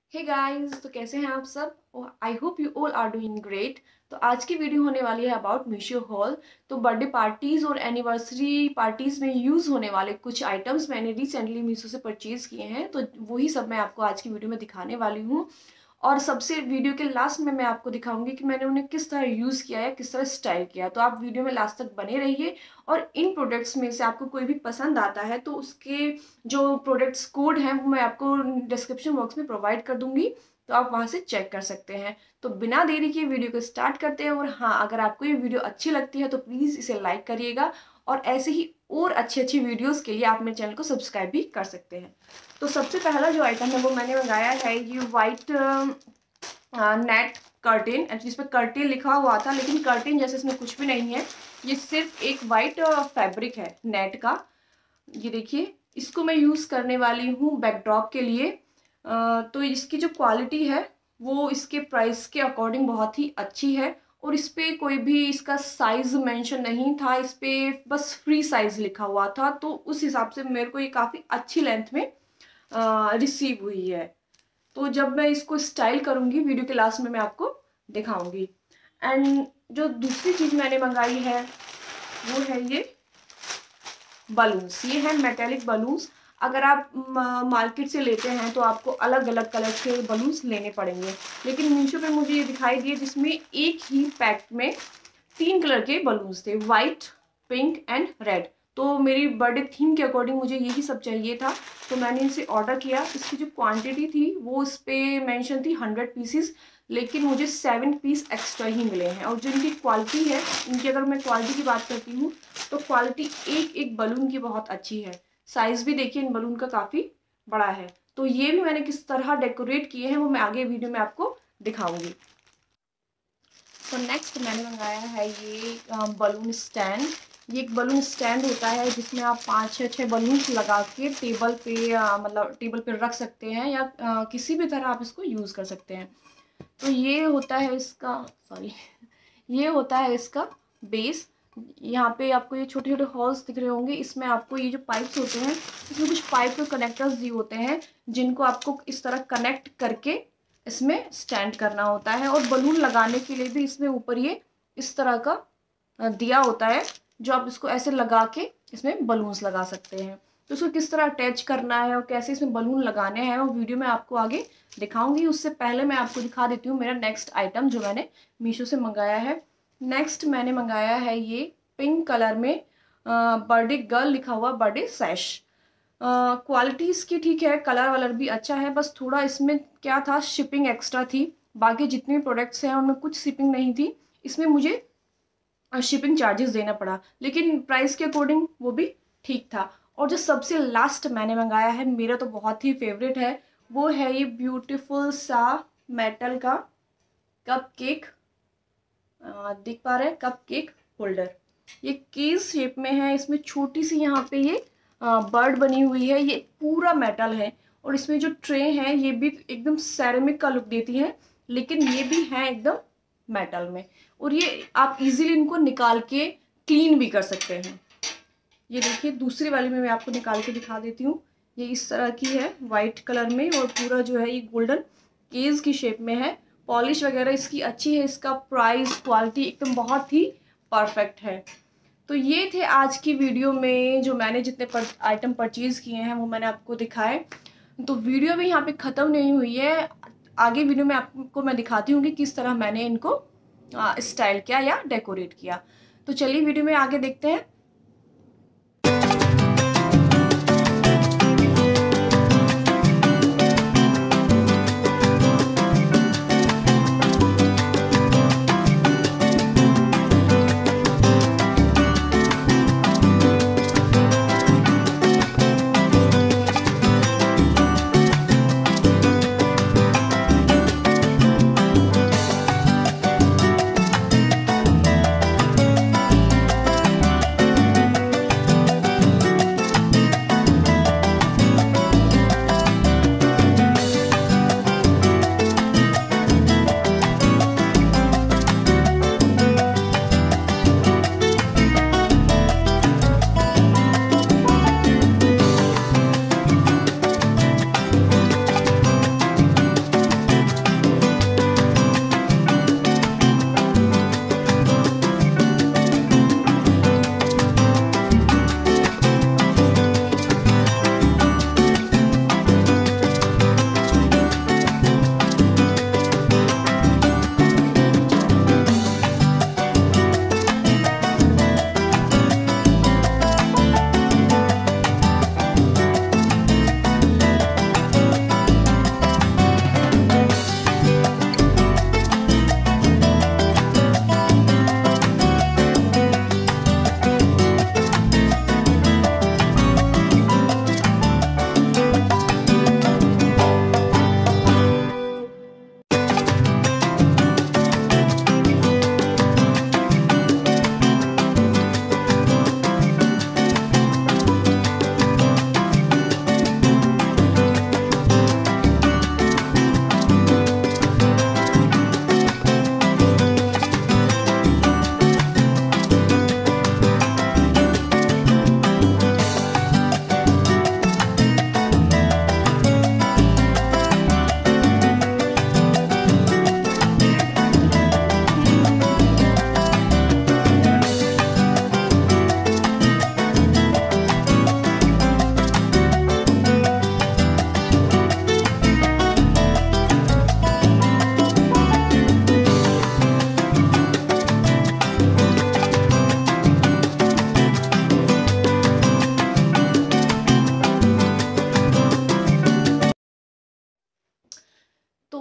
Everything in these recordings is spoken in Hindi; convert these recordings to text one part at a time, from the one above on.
हे गाइस, तो कैसे हैं आप सब। I hope you all are doing great. तो आज की वीडियो होने वाली है अबाउट मीशो हॉल। तो बर्थडे पार्टीज और एनिवर्सरी पार्टीज में यूज़ होने वाले कुछ आइटम्स मैंने रिसेंटली मीशो से परचेज किए हैं, तो वही सब मैं आपको आज की वीडियो में दिखाने वाली हूँ। और सबसे वीडियो के लास्ट में मैं आपको दिखाऊंगी कि मैंने उन्हें किस तरह यूज़ किया है, किस तरह स्टाइल किया। तो आप वीडियो में लास्ट तक बने रहिए। और इन प्रोडक्ट्स में से आपको कोई भी पसंद आता है तो उसके जो प्रोडक्ट्स कोड हैं वो मैं आपको डिस्क्रिप्शन बॉक्स में प्रोवाइड कर दूंगी, तो आप वहां से चेक कर सकते हैं। तो बिना देरी के वीडियो को स्टार्ट करते हैं। और हाँ, अगर आपको ये वीडियो अच्छी लगती है तो प्लीज़ इसे लाइक करिएगा, और ऐसे ही और अच्छी अच्छी वीडियोस के लिए आप मेरे चैनल को सब्सक्राइब भी कर सकते हैं। तो सबसे पहला जो आइटम है वो मैंने मंगाया है ये वाइट नेट कर्टेन। एक्चुअली इस पर कर्टेन लिखा हुआ था, लेकिन कर्टेन जैसे इसमें कुछ भी नहीं है। ये सिर्फ एक वाइट फैब्रिक है नेट का। ये देखिए, इसको मैं यूज़ करने वाली हूँ बैकड्रॉप के लिए। तो इसकी जो क्वालिटी है वो इसके प्राइस के अकॉर्डिंग बहुत ही अच्छी है। और इस पे कोई भी इसका साइज मेंशन नहीं था, इस पे बस फ्री साइज लिखा हुआ था। तो उस हिसाब से मेरे को ये काफ़ी अच्छी लेंथ में रिसीव हुई है। तो जब मैं इसको स्टाइल करूँगी वीडियो के लास्ट में मैं आपको दिखाऊंगी। एंड जो दूसरी चीज़ मैंने मंगाई है वो है ये बलून्स। ये है मेटेलिक बलून्स। अगर आप मार्केट से लेते हैं तो आपको अलग अलग कलर के बलून्स लेने पड़ेंगे, लेकिन मीशो पे मुझे ये दिखाई दिए जिसमें एक ही पैक में 3 कलर के बलून्स थे, वाइट, पिंक एंड रेड। तो मेरी बर्थडे थीम के अकॉर्डिंग मुझे यही सब चाहिए था, तो मैंने इनसे ऑर्डर किया। इसकी जो क्वांटिटी थी वो इस पर मैंशन थी 100 पीसीस, लेकिन मुझे 7 पीस एक्स्ट्रा ही मिले हैं। और जो इनकी क्वालिटी है, इनकी अगर मैं क्वालिटी की बात करती हूँ तो क्वालिटी एक एक बलून की बहुत अच्छी है। साइज भी देखिए इन बलून का काफ़ी बड़ा है। तो ये भी मैंने किस तरह डेकोरेट किए हैं वो मैं आगे वीडियो में आपको दिखाऊंगी। तो नेक्स्ट मैंने मंगाया है ये बलून स्टैंड। ये एक बलून स्टैंड होता है जिसमें आप 5-6 बलून्स लगा के टेबल पे मतलब टेबल पे रख सकते हैं, या किसी भी तरह आप इसको यूज़ कर सकते हैं। तो ये होता है इसका, सॉरी, ये होता है इसका बेस। यहाँ पे आपको ये छोटे छोटे हॉल्स दिख रहे होंगे। इसमें आपको ये जो पाइप्स होते हैं, इसमें कुछ पाइप के कनेक्टर्स दिए होते हैं जिनको आपको इस तरह कनेक्ट करके इसमें स्टैंड करना होता है। और बलून लगाने के लिए भी इसमें ऊपर ये इस तरह का दिया होता है, जो आप इसको ऐसे लगा के इसमें बलून्स लगा सकते हैं। तो इसको किस तरह अटैच करना है और कैसे इसमें बलून लगाने हैं वो वीडियो में आपको आगे दिखाऊंगी। उससे पहले मैं आपको दिखा देती हूँ मेरा नेक्स्ट आइटम जो मैंने मीशो से मंगाया है। नेक्स्ट मैंने मंगाया है ये पिंक कलर में बर्थडे गर्ल लिखा हुआ बर्थडे सैश। क्वालिटी इसकी ठीक है, कलर वलर भी अच्छा है, बस थोड़ा इसमें क्या था, शिपिंग एक्स्ट्रा थी। बाकी जितने भी प्रोडक्ट्स हैं उनमें कुछ शिपिंग नहीं थी, इसमें मुझे शिपिंग चार्जेस देना पड़ा, लेकिन प्राइस के अकॉर्डिंग वो भी ठीक था। और जो सबसे लास्ट मैंने मंगाया है, मेरा तो बहुत ही फेवरेट है, वो है ये ब्यूटीफुल सा मेटल का कप केक। दिख पा रहे हैं, कप केक होल्डर। ये केस शेप में है, इसमें छोटी सी यहाँ पे ये बर्ड बनी हुई है। ये पूरा मेटल है, और इसमें जो ट्रे है ये भी एकदम सेरेमिक का लुक देती है, लेकिन ये भी है एकदम मेटल में। और ये आप इजीली इनको निकाल के क्लीन भी कर सकते हैं। ये देखिए, दूसरी वाली में मैं आपको निकाल के दिखा देती हूँ। ये इस तरह की है वाइट कलर में, और पूरा जो है ये गोल्डन केज की शेप में है। पॉलिश वगैरह इसकी अच्छी है, इसका प्राइस क्वालिटी एकदम बहुत ही परफेक्ट है। तो ये थे आज की वीडियो में जो मैंने जितने आइटम परचेज किए हैं वो मैंने आपको दिखाए। तो वीडियो भी यहाँ पे ख़त्म नहीं हुई है, आगे वीडियो में आपको मैं दिखाती हूँ कि किस तरह मैंने इनको स्टाइल किया या डेकोरेट किया। तो चलिए वीडियो में आगे देखते हैं।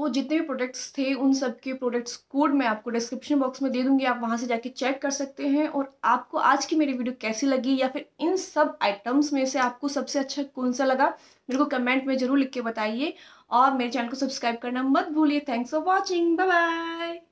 आपको जितने भी प्रोडक्ट्स थे उन सब के प्रोडक्ट्स कोड मैं आपको डिस्क्रिप्शन बॉक्स में दे दूंगी, आप वहां से जाके चेक कर सकते हैं। और आपको आज की मेरी वीडियो कैसी लगी या फिर इन सब आइटम्स में से आपको सबसे अच्छा कौन सा लगा मेरे को कमेंट में जरूर लिख के बताइए। और मेरे चैनल को सब्सक्राइब करना मत भूलिए। Thanks for watching, bye bye.